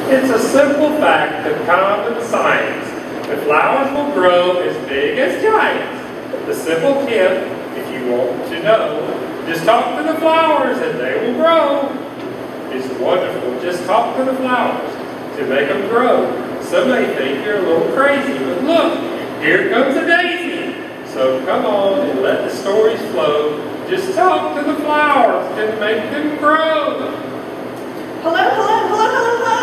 It's a simple fact of common science. The flowers will grow as big as giants. The simple tip, if you want to know, just talk to the flowers and they will grow. It's wonderful. Just talk to the flowers to make them grow. Some may think you're a little crazy, but look, here comes a daisy. So come on and let the stories flow. Just talk to the flowers and make them grow. Hello, hello, hello, hello, hello.